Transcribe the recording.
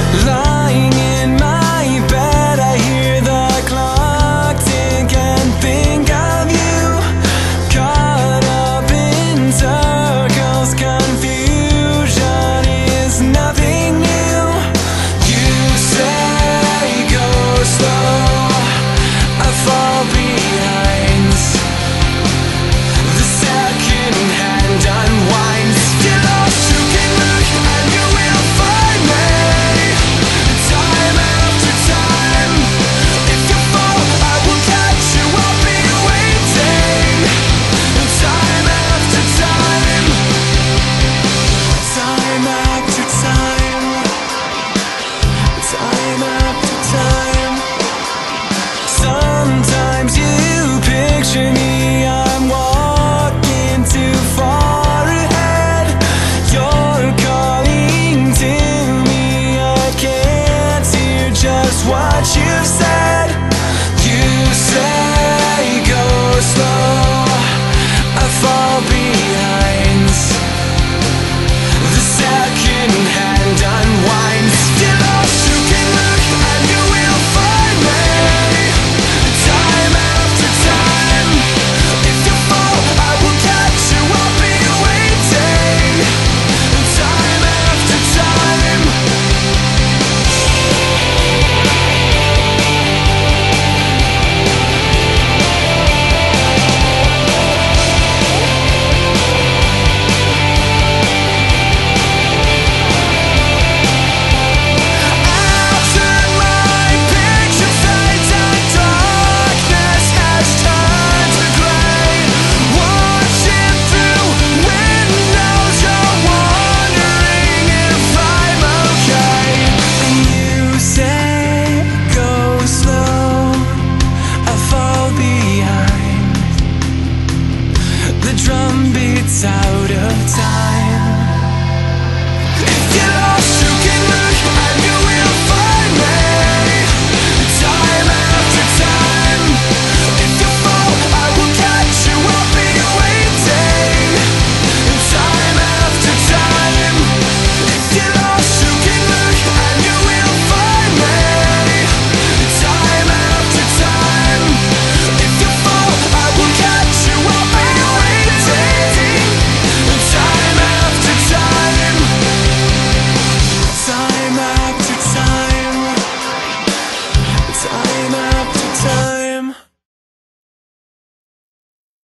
Lying in my bed, I hear the clock tick and think of you. Caught up in circles, confusion is nothing new. You say go slow, I fall behind. The second hand unwinds. Get lost, you can look and you will find me. Time after time, if you fall, I will catch you. I'll be waiting. Time after time, time after time, time after time. Sometimes you picture me, I'm walking too far ahead. You're calling to me, I can't hear just what you've said. You say go slow, I fall behind. The second hand unwinds. Get lost, you can look and you will find me. Time after time, if you fall, I will catch you. I'll be waiting. Time after time. After my picture fades and darkness has turned to gray, watching through windows, you're wondering if I'm okay. And you say go slow, I fall behind. The drum beats out of time. If you're lost, you can look and you will find me. Time after time, if you fall, I will catch you. I'll be waiting. Time after time, if you're lost, you can look and you will find me. Time after time, if you fall, I will catch you. I'll be waiting. Time after time, time after time, time after time.